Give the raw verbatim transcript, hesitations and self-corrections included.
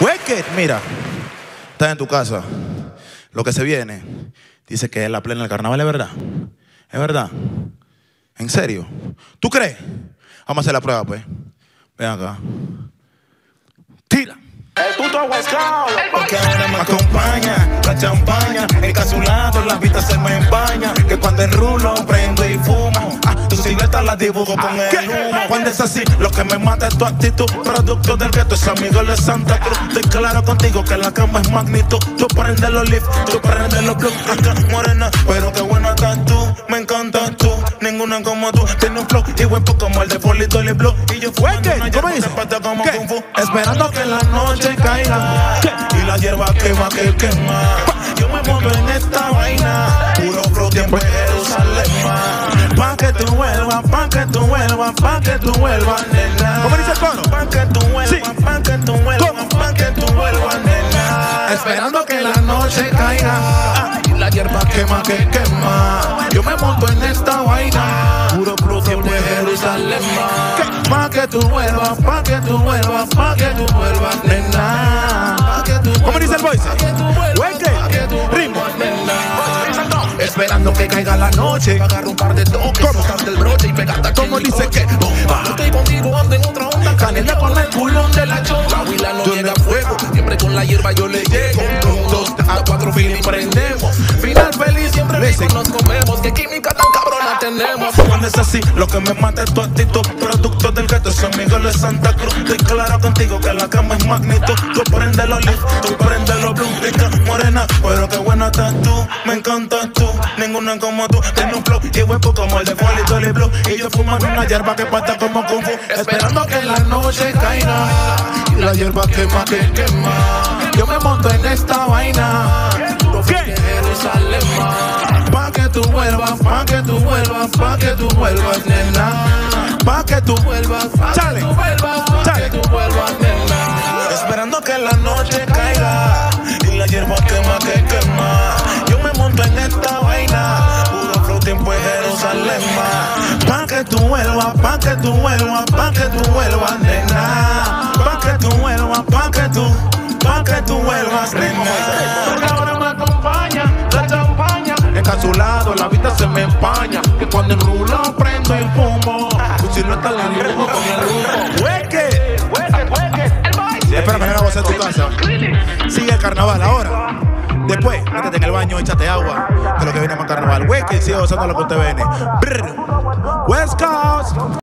Wicked, mira, estás en tu casa. Lo que se viene, dice que es la plena del carnaval, ¿es verdad? ¿Es verdad? ¿En serio? ¿Tú crees? Vamos a hacer la prueba, pues. Ven acá. Tira. El puto West Coast, porque ahora me acompaña la champaña, encapsulado, la vista se me empaña, que cuando enrulo prendo y fumo, ah, tu silueta la dibujo con el humo. Cuando es así, lo que me mata es tu actitud, producto del gueto, es amigo de Santa Cruz. Estoy claro contigo que la cama es magnitud, tú prendes los lift, tú prendes los blues, acá morena, pero qué buena estás tú, me encantas tú, ninguna como tú, tiene un flow y huepo como el de Polito y Blue, y yo fumando una hierba de pata como Kung Fu, esperando que la noche caiga y la hierba quema que quema. Yo me monto en esta vaina, puro flow tiempo en Jerusalén. Pa' que tú vuelvas, pa' que tú vuelvas, pa' que tú vuelvas, nena. ¿Cómo dice el coro? Pa' que tú vuelvas, sí. Pa' que tú vuelvas, pa' que tú vuelvas, nena. Esperando que la noche caiga y la hierba quema que quema. Yo me monto en esta vaina, puro flow tiempo en Jerusalén. Pa' que tú vuelvas, pa' que tú vuelvas, pa' que tú vuelvas, nena. ¿Cómo dice el voice? Wicked, ritmo. Esperando que caiga la noche, agarro un par de toques, soltarte el broche y pegarte. ¿Cómo dice que? Bomba. Estoy contigo, ando en otra onda, canela con el culón de la chonga. La huila no llega a fuego, siempre con la hierba yo le llego. Un, dos, tres, cuatro, feeling prendemos. Final feliz, siempre rico nos comemos. Que química tan cabrona tenemos. Cuando es así, lo que me mata es tu actitud, producto del gueto, es amigo de Santa Cruz. Estoy claro contigo que la cama es magnitud, tú prendes los lift, tú prendes los blues. Rica, morena, pero qué buena estás tú, me encantas tú, ninguna como tú, tienes un flow y huepo como el de Polito y Blue, y yo fumando una hierba que pata como Kung Fu, esperando que la noche caiga y la hierba quema que quema. Yo me monto en esta vaina, puro flow de Jerusalén. Pa' que tú vuelvas, pa' que tú vuelvas, pa' que tú vuelvas, nena. Pa' que tú vuelvas, pa' que tú vuelvas, pa' que tú vuelvas, nena. Esperando que la noche caiga y la hierba quema que quema. Yo me monto en esta vaina, puro flow tiempo en Jerusalén. Pa' que tú vuelvas, pa' que tú vuelvas, pa' que tú vuelvas, nena. Pa' que tú vuelvas, pa' que tú, pa' que tú vuelvas, nena. Porque ahora me acompaña la champaña, encapsulado, la vista se me empaña, que cuando enrulo prendo y fumo, tu silueta la dibujo con el humo. Wicked, Wicked, wicked, el boy. espero que no en tu casa. Sigue el carnaval ahora. Después, métete en el baño, échate agua, que lo que viene más carnaval. Wicked, sigue gozando lo que usted viene. Brr. West Coast.